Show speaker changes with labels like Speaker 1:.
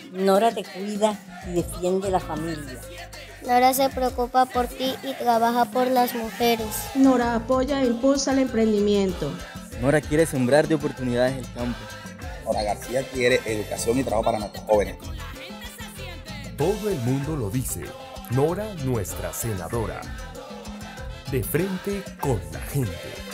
Speaker 1: Nora te cuida y defiende la familia.
Speaker 2: Nora se preocupa por ti y trabaja por las mujeres.
Speaker 3: Nora apoya e impulsa el emprendimiento.
Speaker 4: Nora quiere sembrar de oportunidades el campo.
Speaker 5: Nora García quiere educación y trabajo para nuestros jóvenes.
Speaker 6: Todo el mundo lo dice. Nora, nuestra senadora. De frente con la gente.